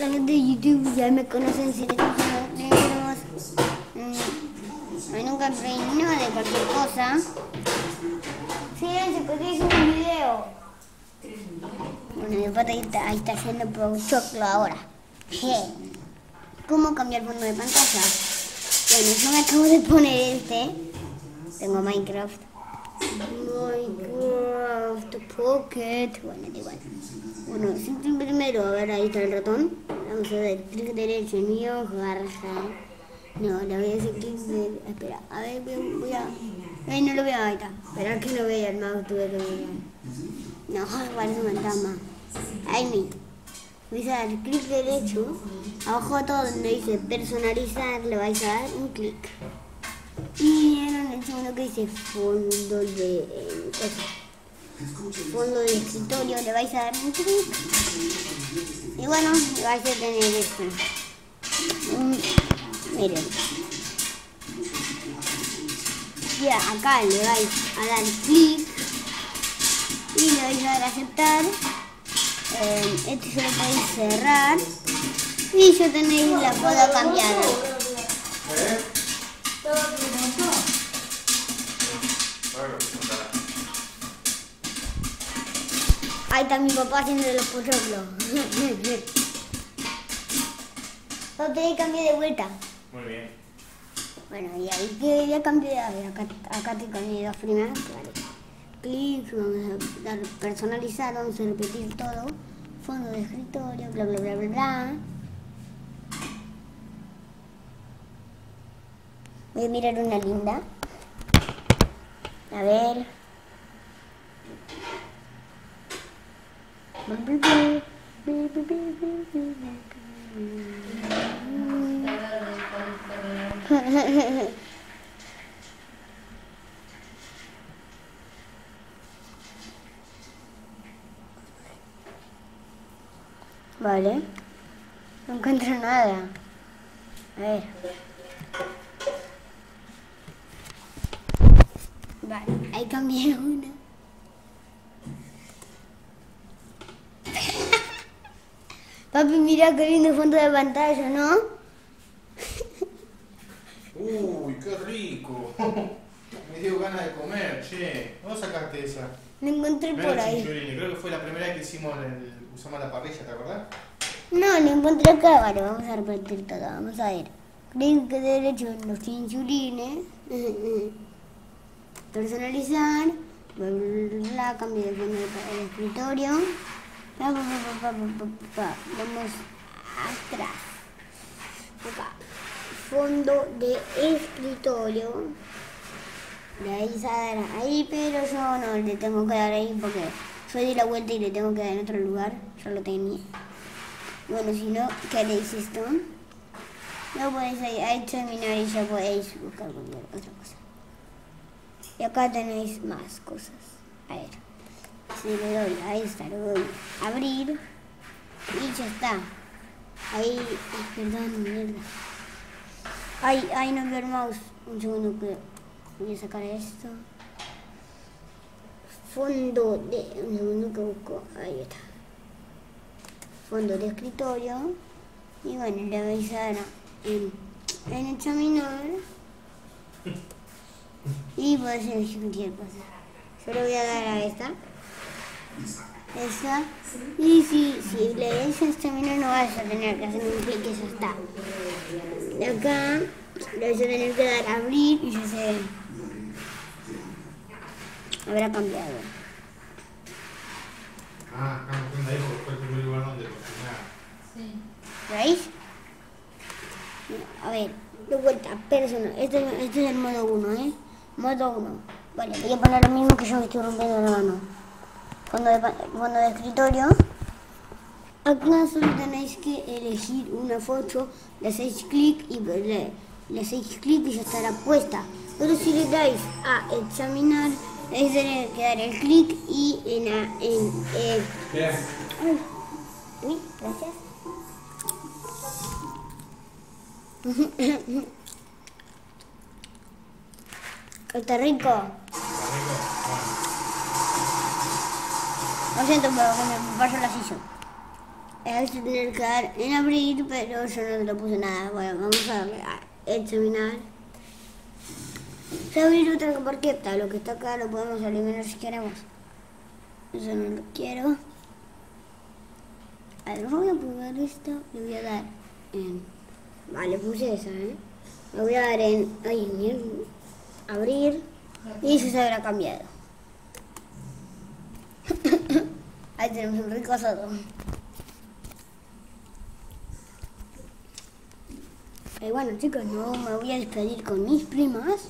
la gente de YouTube ya me conocen si les gustan los libros. Nunca reino de cualquier cosa. Fíjense porque hice un video. Bueno, mi pata ahí está haciendo Pochoclo ahora. ¿Cómo cambiar fondo de pantalla? Bueno, yo me acabo de poner Tengo Minecraft Pocket. Bueno, da igual. Bueno, siempre primero, a ver, ahí está el ratón. Vamos a ver, clic derecho, mío, garja. No, le voy a hacer clic de... Espera, a ver, voy a... Ay, no lo veo, ahí está. Esperar que lo vea el mouse, tuve que ver. No, parece un fantasma. Ahí me. Voy a dar clic derecho. Abajo todo donde dice personalizar, le vais a dar un clic. Y en el segundo que dice fondo de... fondo de escritorio, le vais a dar un clic. Y bueno, vais a tener esto. Miren. Ya acá le vais a dar clic y le vais a dar a aceptar. Esto se lo podéis cerrar y ya tenéis la foto cambiada. Ahí está mi papá haciendo los pochoclos. Lo tenéis que cambiar de vuelta. Muy bien. Bueno, y ahí que ya cambié, a ver, acá te cambié dos primeras, vale. Clic, vamos a dar personalizar, vamos a repetir todo. Fondo de escritorio, bla bla bla bla bla. Voy a mirar una linda. A ver. Vale, no encuentro nada. A ver. Vale, ahí cambié una. Papi, mira qué lindo fondo de pantalla, ¿no? Uy, qué rico. Me dio ganas de comer, che. ¿Dónde sacaste esa? La encontré por ahí. Creo que fue la primera vez que usamos la parrilla, ¿te acordás? No, la encontré acá. Vale, vamos a repetir todo. Vamos a ver. Clic derecho en los chinchulines. Personalizar. La cambio de fondo del escritorio. Vamos atrás. Acá. Fondo de escritorio. Le vais a dar ahí, pero yo no le tengo que dar ahí porque yo di la vuelta y le tengo que dar en otro lugar. Yo lo tenía. Bueno, si no, ¿qué haréis esto? Lo podéis ahí terminar y ya podéis buscar cualquier otra cosa. Y acá tenéis más cosas. A ver. Si le doy, ahí está, le doy a abrir y ya está. Ahí, perdón, mierda. Ahí no veo el mouse. Un segundo que voy a sacar esto. Fondo de... Un segundo que busco. Ahí está. Fondo de escritorio. Y bueno, le vais a dar en examinar. Y podéis elegir cualquier cosa. Yo le voy a dar a esta. Esta. Y si le das a examinar no vas a tener que hacer un clic y ya está. De acá le vas a tener que dar a abrir y ya se habrá cambiado. Ah, acá me ahí porque fue el primer lugar donde cocinar. Sí. ¿Veis? A ver, de vuelta, personal. Este es el modo 1, ¿eh? Modo 1. Vale, voy a poner lo mismo que yo me estoy rompiendo la mano. Fondo de escritorio. Acá solo tenéis que elegir una foto, le hacéis clic y le hacéis clic y ya estará puesta. Pero si le dais a examinar, es tener que dar el clic y Bien. Uy, gracias. Está rico. Lo siento, pero con el papá yo las hizo. Eso tener que dar en abrir, pero yo no le puse nada. Bueno, vamos a darle a examinar. Ya abrir otra porque está, lo que está acá lo podemos eliminar si queremos. Eso no lo quiero. A ver, voy a poner esto, le voy a dar en... Vale, puse esa, le voy a dar en... Ay, en abrir. Y eso se habrá cambiado. Ahí tenemos un rico asado. Y bueno, chicos, no me voy a despedir con mis primas.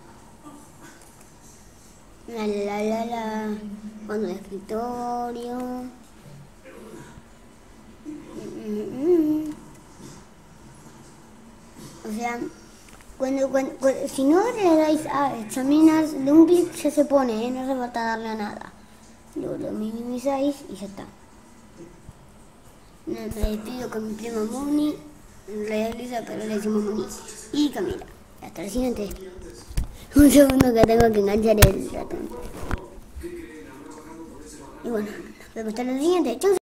La. Cuando el escritorio. O sea, si no le dais a examinar de un clic ya se pone, no hace falta darle a nada. Lo minimizáis y ya está. Me despido con mi prima Moni, Lisa, pero le decimos Moni, y Camila. Hasta el siguiente. Un segundo que tengo que enganchar el ratón. Y bueno, nos vemos hasta el siguiente. ¡Chau!